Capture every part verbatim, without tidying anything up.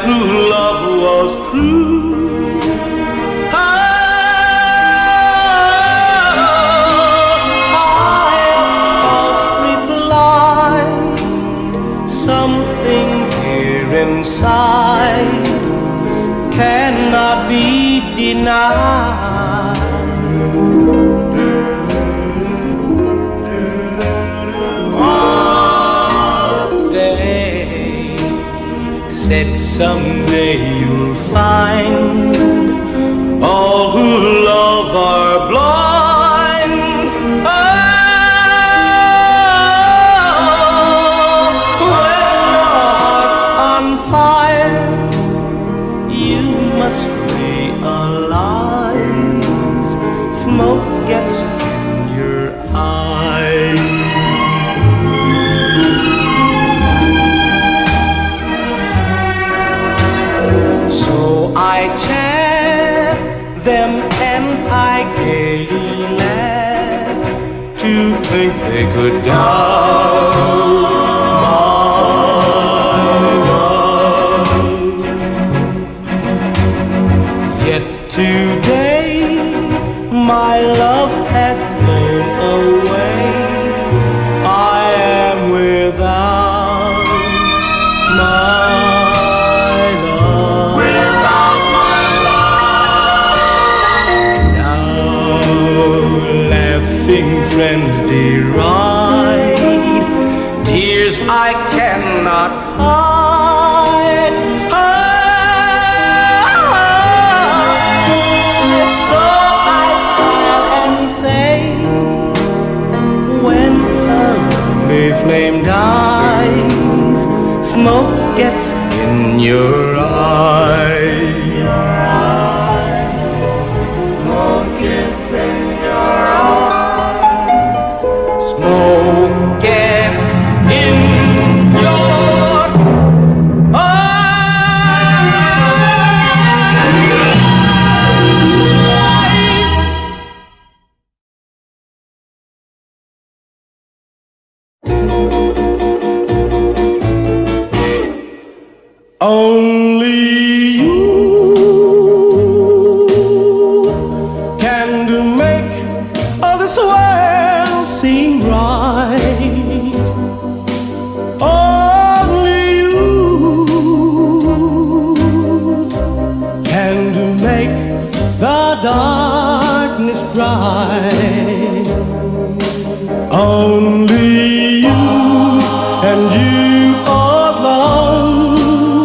true love was true. Oh, I of course replied, something here inside cannot be denied. Said someday you'll find all who love are blind. Oh, when your heart's on fire, you must realize smoke gets in your eyes. I chaffed them and I gaily laughed to think they could doubt my love. Yet today my love has flown away. I am without my friends deride tears I cannot hide. hide. So I smile and say, when a lovely flame dies, smoke gets in your eyes. Smoke gets in your eyes. Smoke gets in your eyes. Only you can make all this world seem right. Only you can make the darkness bright. Only you and you alone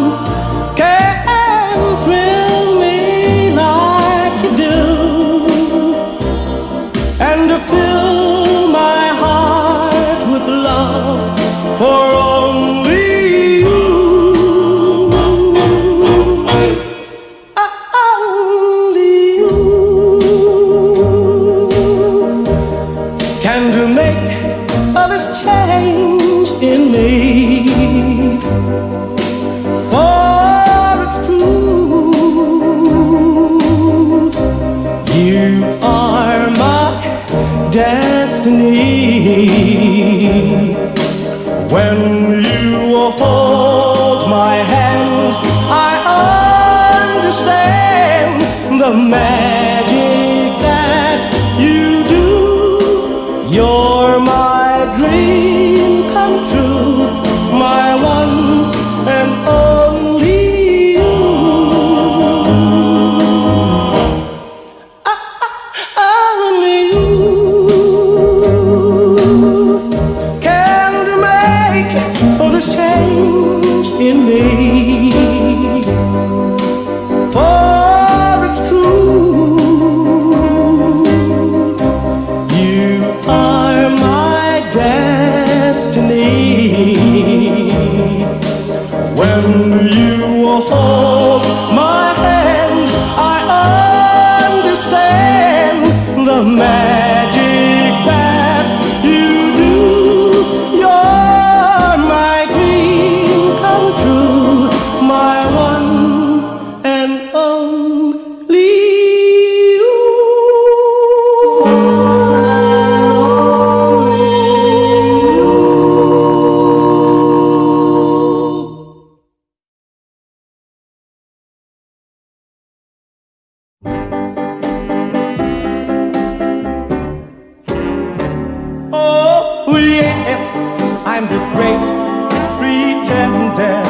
can thrill me like you do, and to fill my heart with love for only you. Only you can do make all this change in me. For it's true, you are my destiny. When you hold my hand, I understand the magic that you do. You're my dream come true, my one and only you. Only you can make all this change in me. For it's true, you are my destiny. When you hold my hand, I understand the magic that you do. You're my dream come true, my one and only pretending,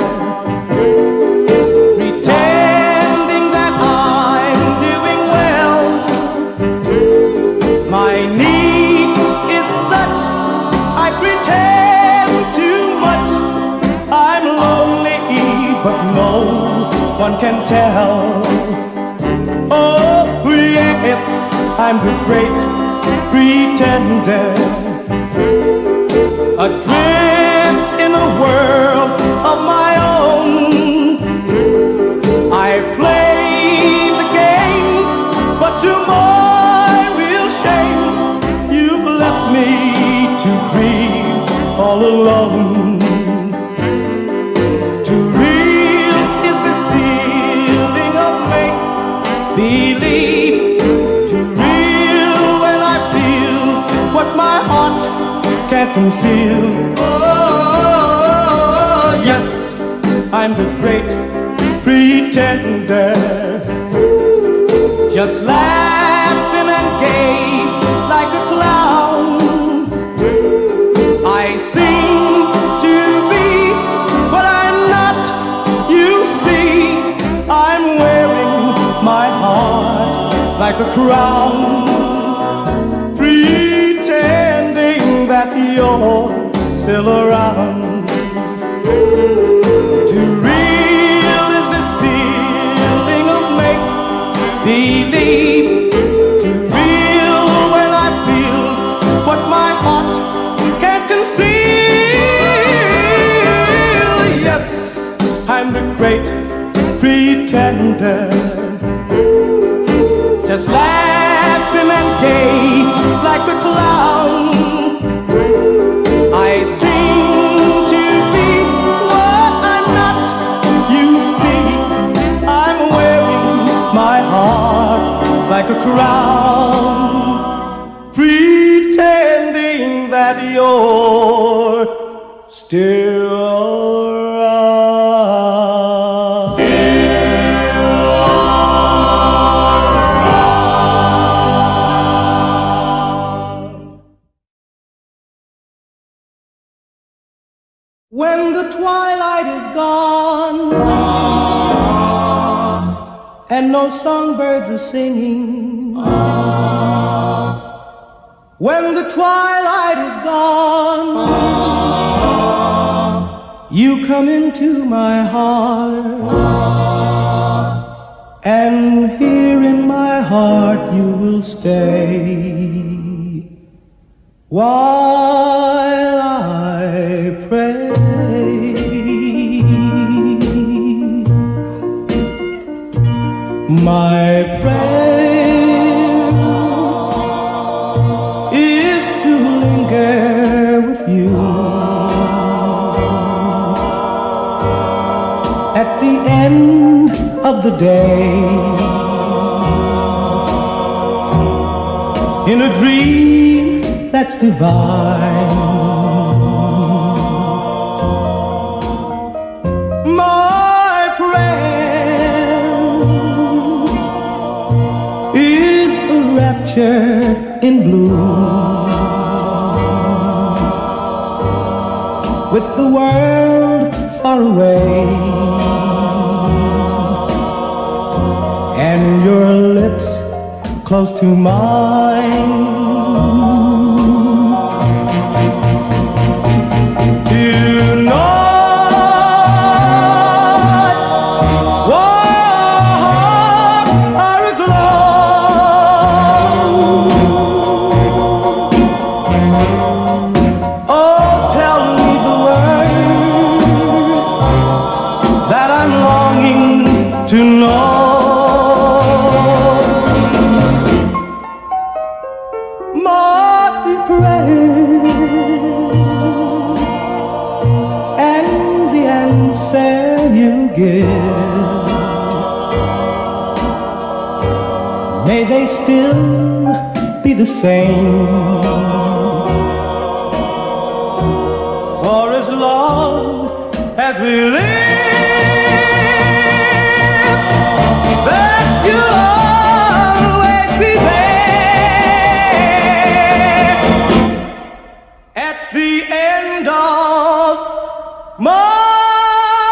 pretending that I'm doing well. My need is such, I pretend too much. I'm lonely, but no one can tell. Oh yes, I'm the great pretender, adrift in a world of my own. I play the game, but to my real shame, you've left me to grieve all alone. Too real is this feeling of make-believe, too real when I feel what my heart can't conceal. Oh, yes, I'm the great pretender, just laughing and gay like a clown. I seem to be what I'm not, you see. I'm wearing my heart like a crown, pretending that you're still around. Too real is this feeling of make-believe, too real when I feel what my heart can't conceal. Yes, I'm the great pretender, just laughing and gay like the clown. I seem to be what I'm not, you see. I'm wearing my heart like a crown, pretending that you're still around. When the twilight is gone and no songbirds are singing, when the twilight is gone, you come into my heart, and here in my heart you will stay while I pray. My prayer is to linger with you at the end of the day, in a dream that's divine. My prayer is a rapture in bloom, with the world far away and your lips close to mine. To know my prayer and the answer you give, may they still be the same for as long as we live. That you'll always be there at the end of my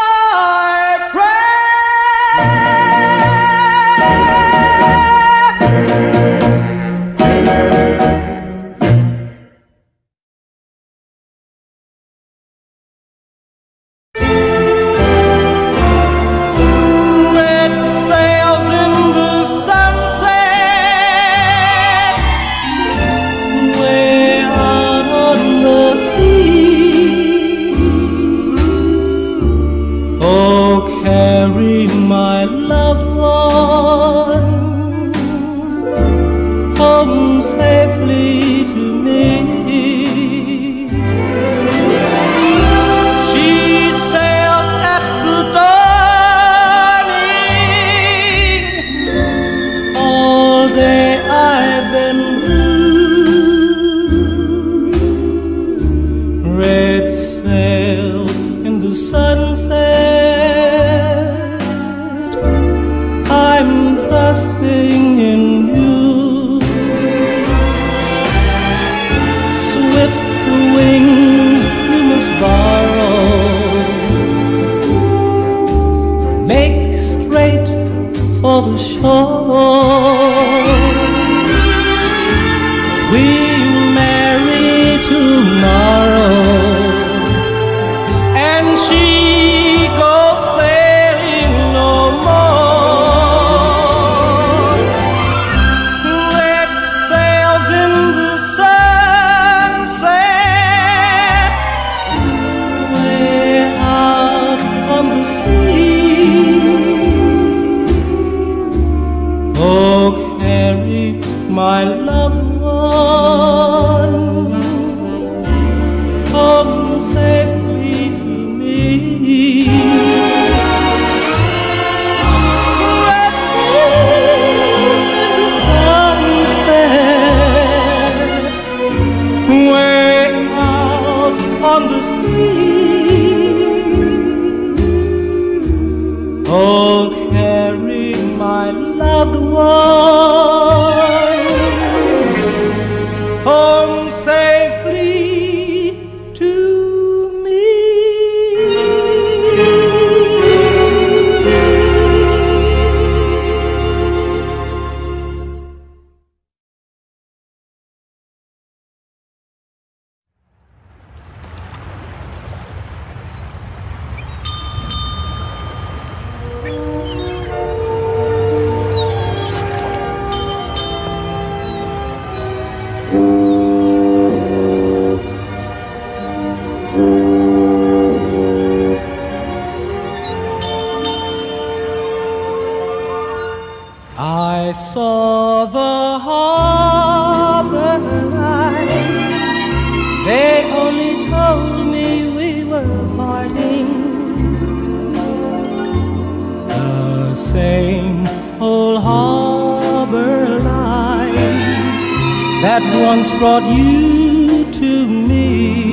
Oh, carry my loved one home safely to me. She sailed at the dawning. All day I've been blue. Red sails in the sunset. I'm trusting in you. Swift wings you must borrow. Make straight for the shore. We'll marry tomorrow. And she goes sailing no more. Red sails in the sunset, way out on the sea. Oh, carry my loved one home safely to me. Red sails in the sunset, way out on the sea. Oh, carry my loved one home safely to me. I saw the harbor lights. They only told me we were parting. The same old harbor lights that once brought you to me.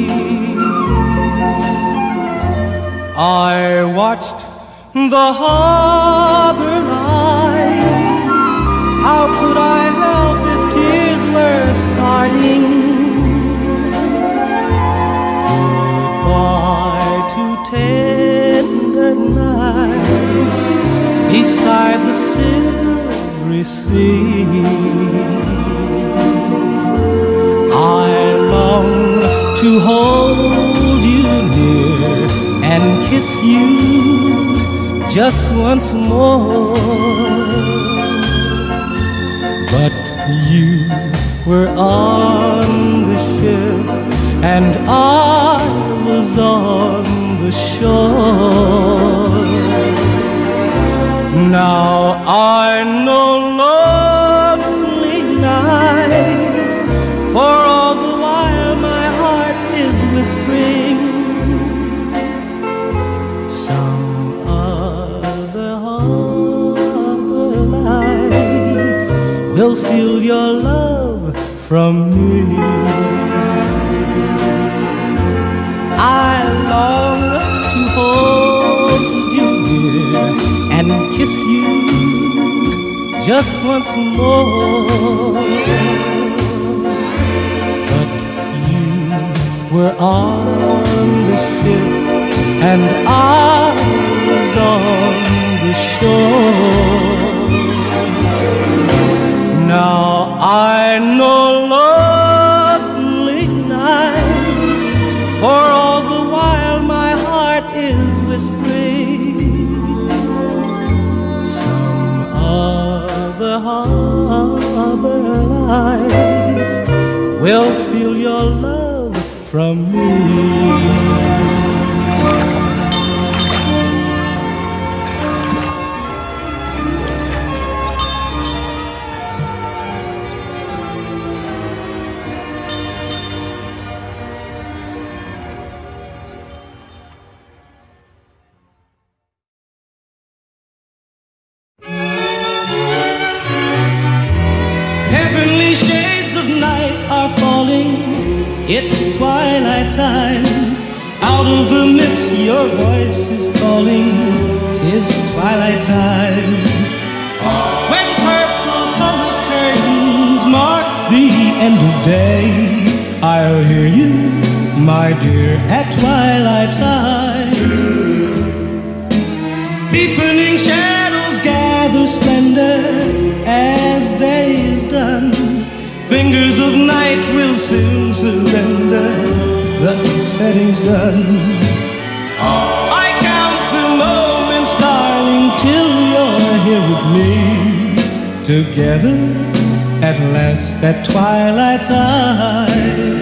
I watched the harbor lights. How could I help if tears were starting? Goodbye to tender nights beside the silvery sea. I long to hold you near and kiss you just once more. But you were on the ship and I was on the shore. Now I know lonely nights, for all the while my heart is whispering some other harbor lights will steal your love from me. I long to hold you near and kiss you just once more. But you were on the ship and I was on the shore. Now I know lonely nights, for all the while my heart is whispering some other harbor lights will steal your love from me. it's twilight time. Out of the mist your voice is calling. 'Tis twilight time. When purple colored curtains mark the end of day, I'll hear you, my dear, at twilight time. Deepening shadows gather splendor as day is done. Fingers of night will soon surrender the setting sun. I count the moments, darling, till you're here with me. Together at last at twilight time.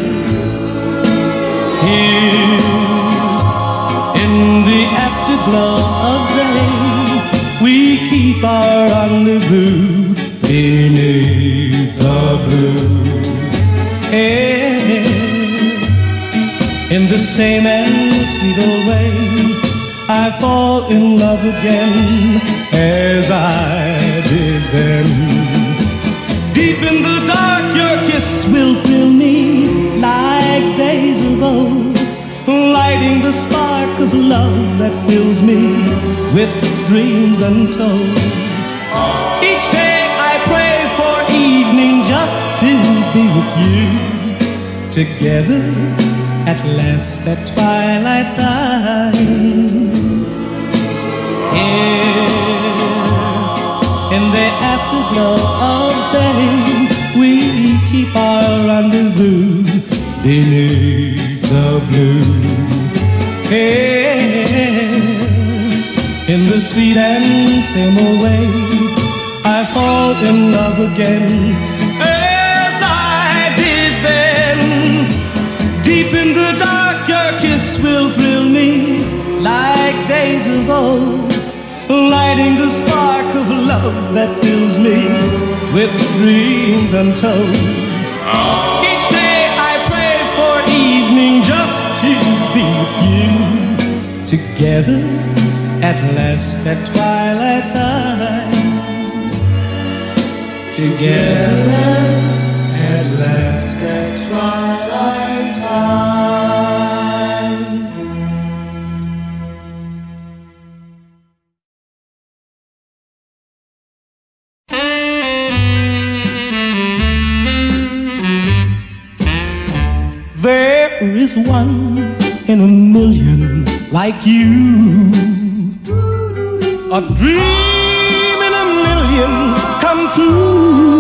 Here in the afterglow of day, we keep our rendezvous beneath the blue. Hey, in the same and sweet old way, I fall in love again as I did then. Deep in the dark, your kiss will thrill me like days of old, lighting the spark of love that fills me with dreams untold. Each day I pray for evening just to be with you. Together at last at twilight time. Here in the afterglow of day, we keep our rendezvous beneath the blue. Hey, in the sweet and same old way, I fall in love again as I did then. Deep in the dark, your kiss will thrill me like days of old, lighting the spark of love that fills me with dreams untold. Each day I pray for evening just to be with you. Together at last at twilight time. Together at last at twilight time. There is one in a million like you, a dream in a million come true.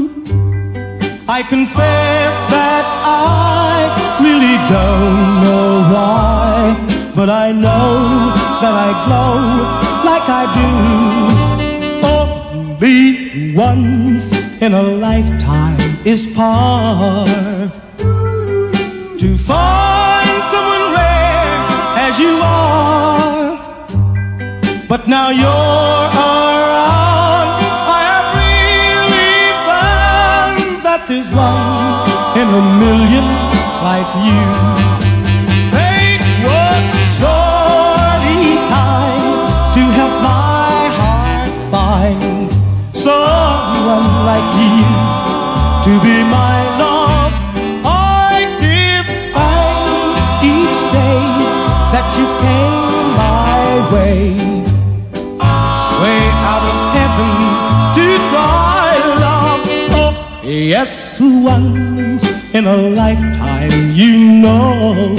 I confess that I really don't know why, but I know that I glow like I do. Only once in a lifetime is par to find someone rare as you are. But now you're around, I have really found that there's one in a million like you. Fate was surely kind to help my heart find someone like you to be my love. I give thanks each day that you came my way, way out of heaven to try love. Oh, yes, once in a lifetime, you know,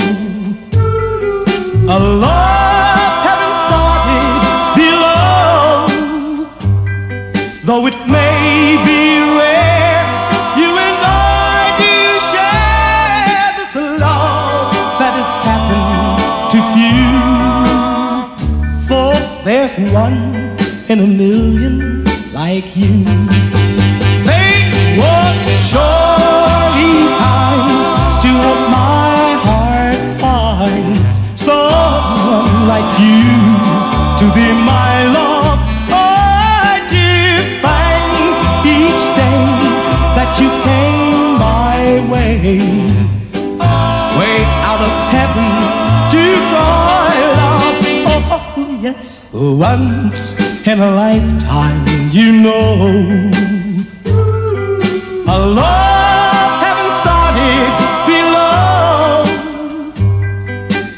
a love heaven started below. Though it may be rare, you and I do share this love that has happened to few. For there's one in a million like you. Fate was surely kind to help my heart find someone like you to be my love. I give thanks each day that you came my way, way out of heaven to try love. Oh, oh yes, once in a lifetime, you know, a love heaven started below.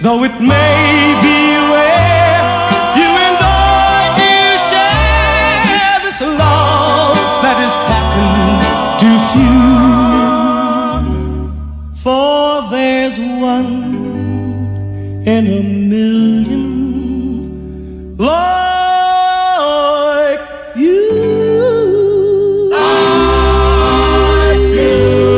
though it may be rare, you and I do share this love that is happened to few. For there's one in a million like you. Like you.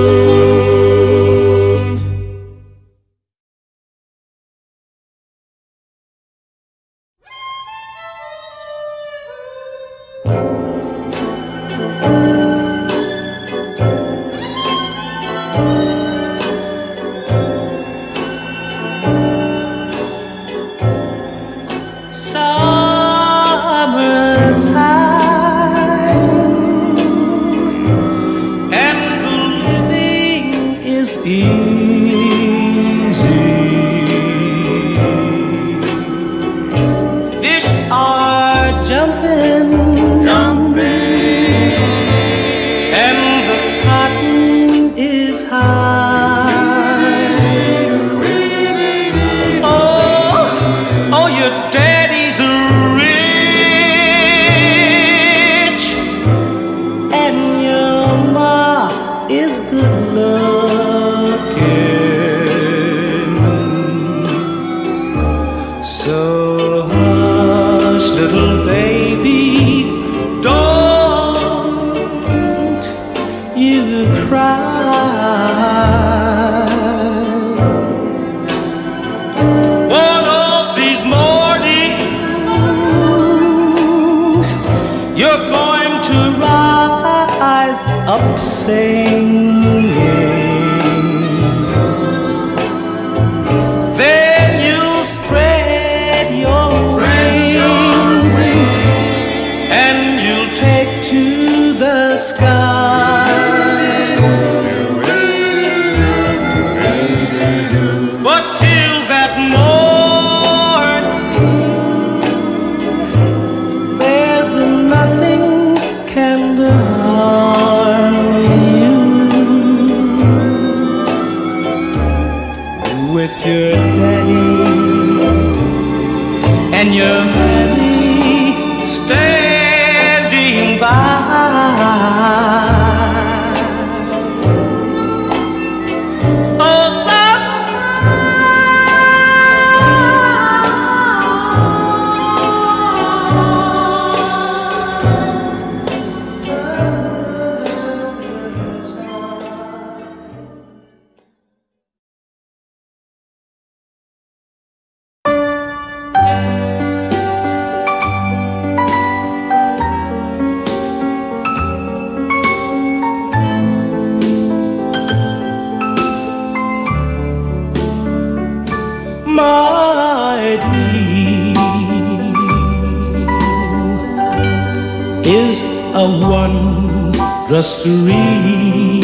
Stream.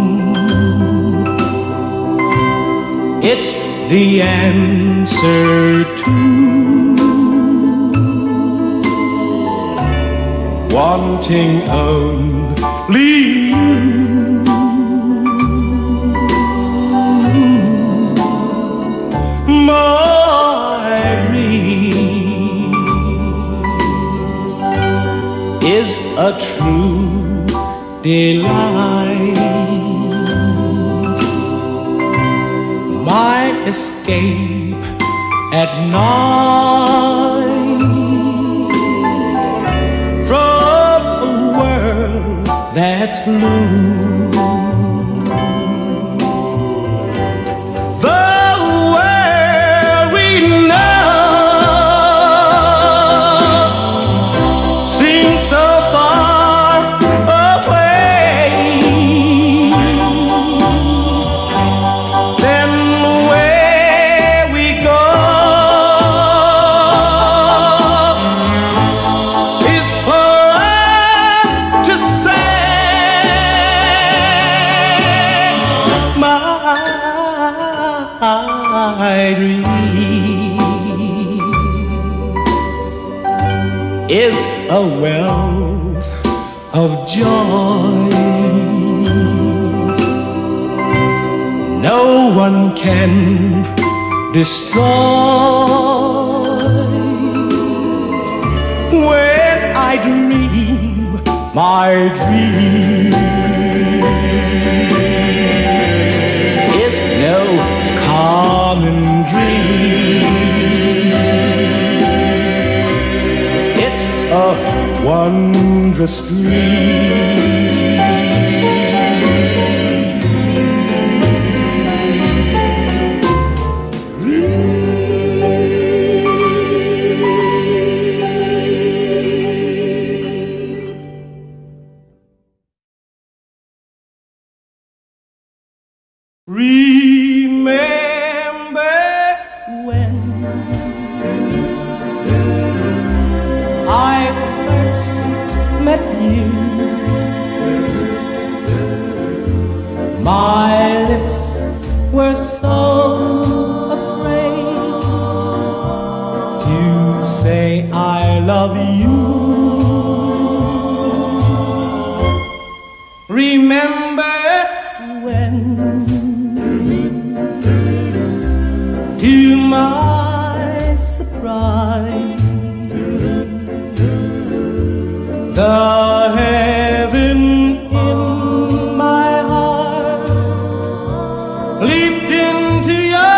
It's the answer to wanting only you. My dream is a true delight, my escape at night from a world that's blue. My dream is a wealth of joy. No one can destroy. When I dream my dream is no common dream. It's a wondrous dream. Remember when I first met you, my lips were so afraid to say I love you. Remember when, to my surprise, the heaven in my heart leaped into your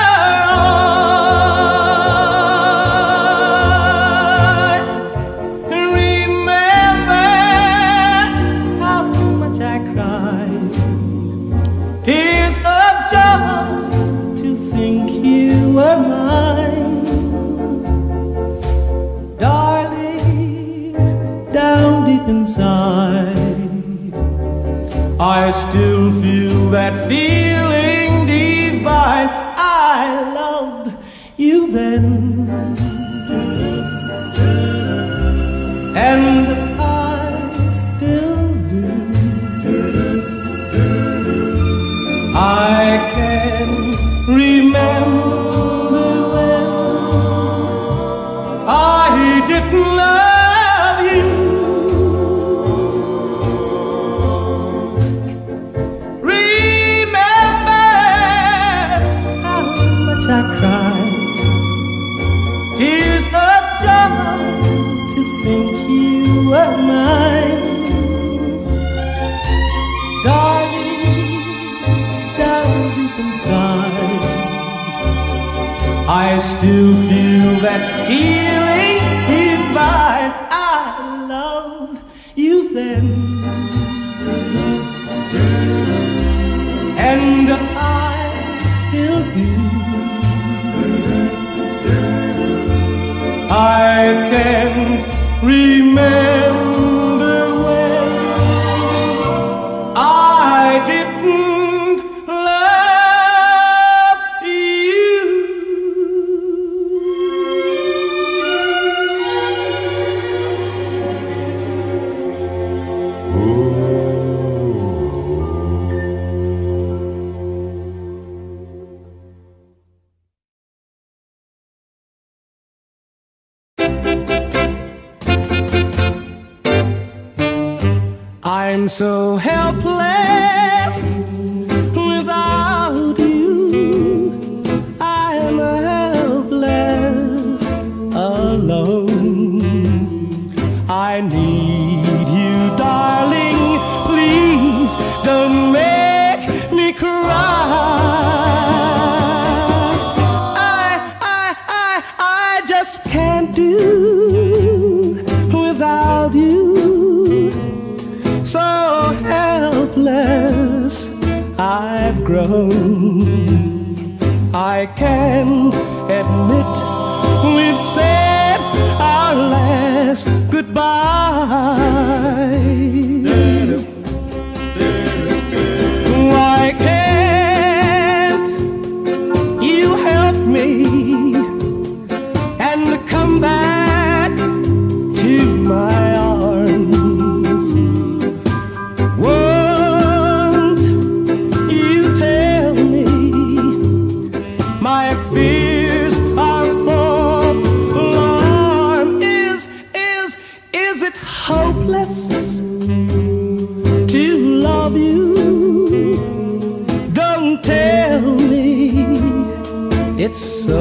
eyes. Remember how much I cried, tears of joy to think you were mine. Darling, down deep inside, I still feel that feeling divine. I loved you then, and I still do. I can remember when I didn't love you. Remember how much I cried, tears of joy to think you were mine. Darling, down deep inside, I still feel that feeling divine. I loved you then, and I still do. I can't remember when I didn't love you. I'm so helpless without you. I'm helpless alone. I need you, darling. Please don't make me cry. I, I, I, I just can't do without you. So helpless I've grown. I can't admit we've said our last goodbye. Why can't you help me and come back to my arms? Won't you tell me my fears are false alarm? Is, is, is it hopeless to love you? Don't tell me it's so,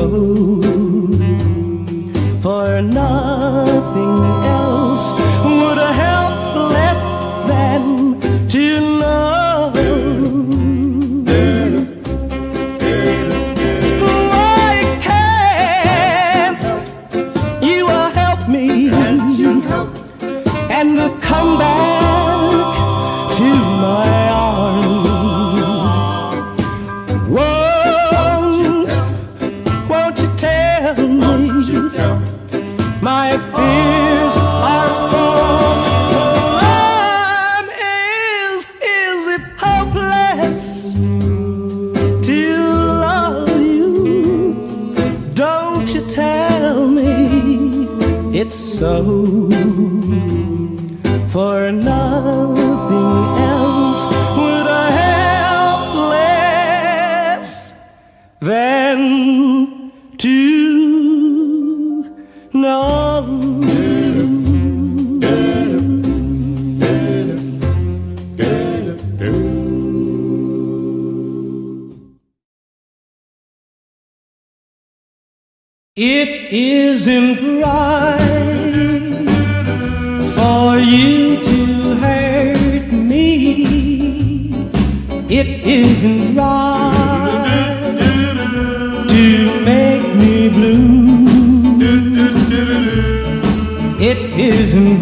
for nothing else would help less than to know. Why can't you help me and come back to my arms? Won't, won't you tell me my fears are false? Alarm is, is it hopeless to love you? Don't you tell me it's so, for nothing else would I help less than to know. It isn't right for you to hurt me. It isn't right to make me blue. It isn't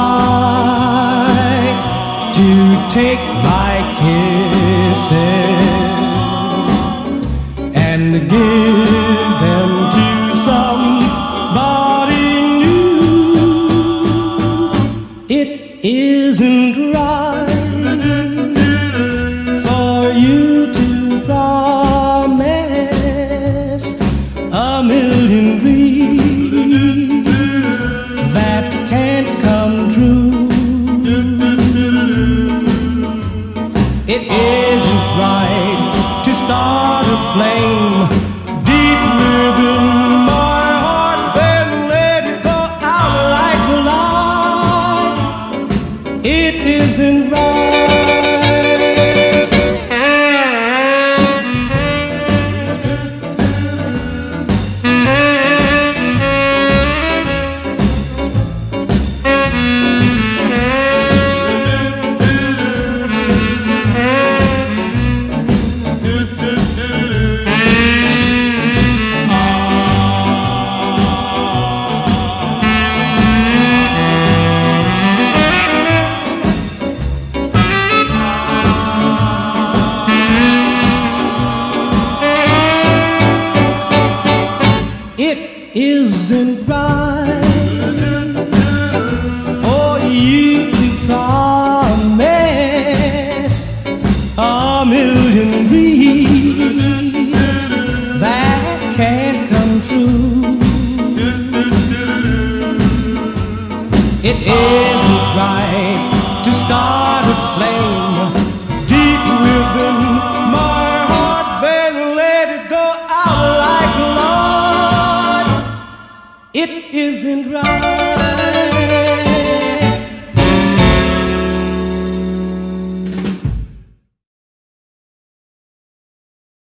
right to take my kisses and give them to somebody new. It isn't right for you to promise a million dreams that can't come true. It isn't right to start a flame deep within my heart, then let it go out like a light. It isn't right. Isn't right for you to promise a million dreams that can't come true. It isn't right to start a flame deep within my heart, then let it go out like a light. It isn't right.